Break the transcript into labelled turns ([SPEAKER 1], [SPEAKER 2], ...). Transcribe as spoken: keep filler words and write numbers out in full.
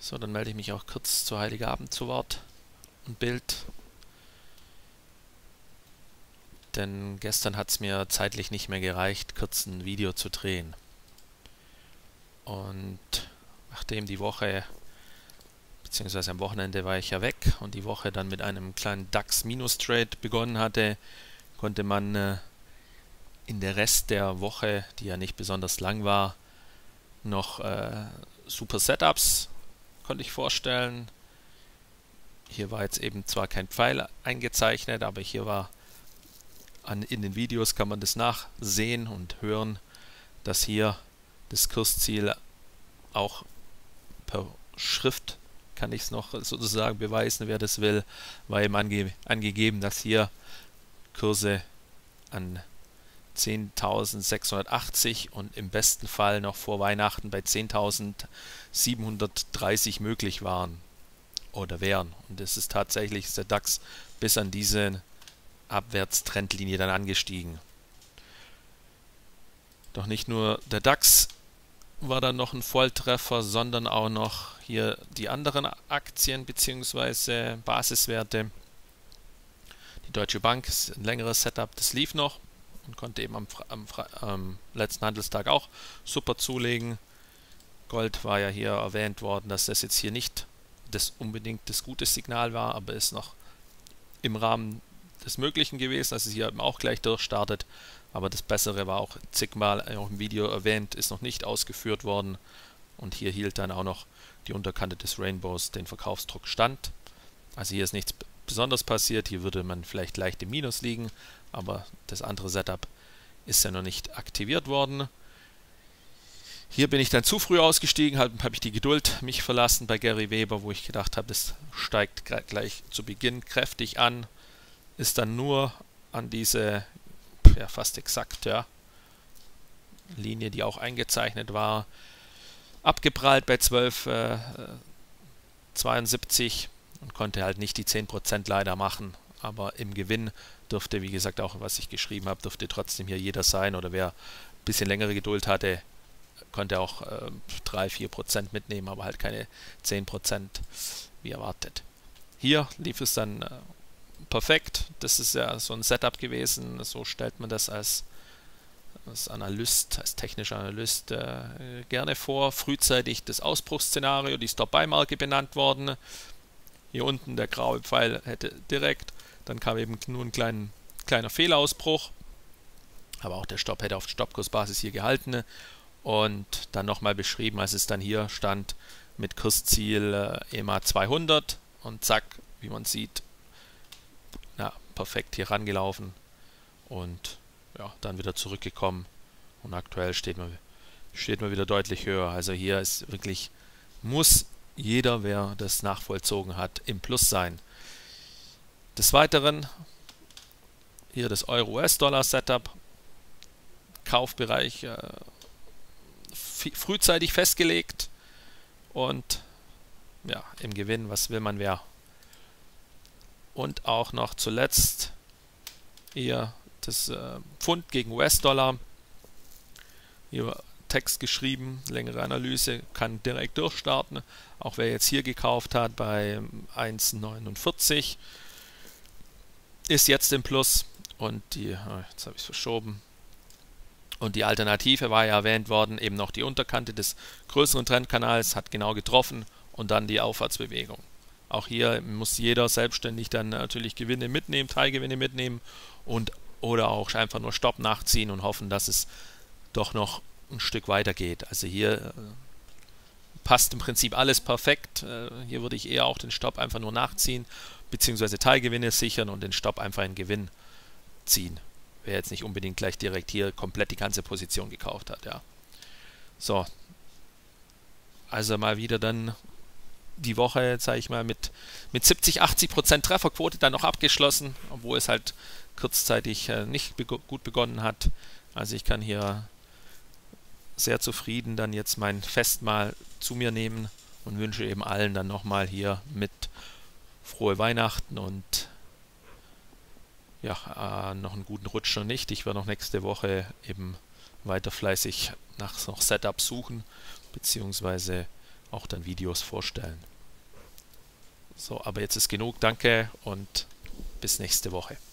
[SPEAKER 1] So, dann melde ich mich auch kurz zu Heiligabend zu Wort und Bild. Denn gestern hat es mir zeitlich nicht mehr gereicht, kurz ein Video zu drehen. Und nachdem die Woche, beziehungsweise am Wochenende war ich ja weg und die Woche dann mit einem kleinen DAX-Minus-Trade begonnen hatte, konnte man äh, in der Rest der Woche, die ja nicht besonders lang war, noch äh, super Setups konnte ich vorstellen. Hier war jetzt eben zwar kein Pfeil eingezeichnet, aber hier war an, in den Videos kann man das nachsehen und hören, dass hier das Kursziel auch per Schrift, kann ich es noch sozusagen beweisen, wer das will, war eben ange, angegeben, dass hier Kurse an zehntausendsechshundertachtzig und im besten Fall noch vor Weihnachten bei zehntausendsiebenhundertdreißig möglich waren oder wären. Und es ist tatsächlich ist der DAX bis an diese Abwärtstrendlinie dann angestiegen. Doch nicht nur der DAX war dann noch ein Volltreffer, sondern auch noch hier die anderen Aktien bzw. Basiswerte. Die Deutsche Bank ist ein längeres Setup, das lief noch und konnte eben am, am, am letzten Handelstag auch super zulegen. Gold war ja hier erwähnt worden, dass das jetzt hier nicht das unbedingt das gute Signal war, aber ist noch im Rahmen des Möglichen gewesen, also hier eben auch gleich durchstartet. Aber das Bessere war auch zigmal auch im Video erwähnt, ist noch nicht ausgeführt worden. Und hier hielt dann auch noch die Unterkante des Rainbows den Verkaufsdruck stand. Also hier ist nichts besonders passiert, hier würde man vielleicht leicht im Minus liegen, aber das andere Setup ist ja noch nicht aktiviert worden. Hier bin ich dann zu früh ausgestiegen, halt habe ich die Geduld mich verlassen bei Gary Weber, wo ich gedacht habe, das steigt gleich zu Beginn kräftig an, ist dann nur an diese, ja fast exakt, ja, Linie, die auch eingezeichnet war, abgeprallt bei zwölf zweiundsiebzig und konnte halt nicht die zehn Prozent leider machen, aber im Gewinn dürfte, wie gesagt, auch was ich geschrieben habe, dürfte trotzdem hier jeder sein, oder wer ein bisschen längere Geduld hatte, konnte auch äh, drei bis vier Prozent mitnehmen, aber halt keine zehn Prozent wie erwartet. Hier lief es dann äh, perfekt, das ist ja so ein Setup gewesen, so stellt man das als, als Analyst, als technischer Analyst äh, gerne vor. Frühzeitig das Ausbruchsszenario, die Stop-Buy-Marke benannt worden. Hier unten der graue Pfeil hätte direkt, dann kam eben nur ein klein, kleiner Fehlausbruch, aber auch der Stopp hätte auf Stoppkursbasis hier gehalten und dann nochmal beschrieben, als es dann hier stand mit Kursziel äh, E M A zweihundert und zack, wie man sieht, ja, perfekt hier rangelaufen und ja, dann wieder zurückgekommen und aktuell steht man, steht man wieder deutlich höher. Also hier ist wirklich, muss jeder, wer das nachvollzogen hat, im Plus sein. Des Weiteren hier das Euro-U S-Dollar-Setup, Kaufbereich äh, frühzeitig festgelegt und ja, im Gewinn, was will man wer. Und auch noch zuletzt hier das äh, Pfund gegen U S-Dollar. Hier Text geschrieben, längere Analyse, kann direkt durchstarten. Auch wer jetzt hier gekauft hat bei eins Komma neunundvierzig ist jetzt im Plus. Und die, oh, jetzt habe ich es verschoben. Und die Alternative war ja erwähnt worden, eben noch die Unterkante des größeren Trendkanals, hat genau getroffen und dann die Aufwärtsbewegung. Auch hier muss jeder selbstständig dann natürlich Gewinne mitnehmen, Teilgewinne mitnehmen und oder auch einfach nur Stopp nachziehen und hoffen, dass es doch noch ein Stück weiter geht. Also hier äh, passt im Prinzip alles perfekt. Äh, hier würde ich eher auch den Stopp einfach nur nachziehen, beziehungsweise Teilgewinne sichern und den Stopp einfach in Gewinn ziehen. Wer jetzt nicht unbedingt gleich direkt hier komplett die ganze Position gekauft hat, ja. So. Also mal wieder dann die Woche, sage ich mal, mit, mit siebzig, achtzig Prozent Trefferquote dann noch abgeschlossen, obwohl es halt kurzzeitig äh, nicht beg gut begonnen hat. Also ich kann hier sehr zufrieden dann jetzt mein Festmahl zu mir nehmen und wünsche eben allen dann nochmal hier mit frohe Weihnachten und ja, äh, noch einen guten Rutsch noch nicht. Ich werde noch nächste Woche eben weiter fleißig nach noch Setups suchen, beziehungsweise auch dann Videos vorstellen. So, aber jetzt ist genug. Danke und bis nächste Woche.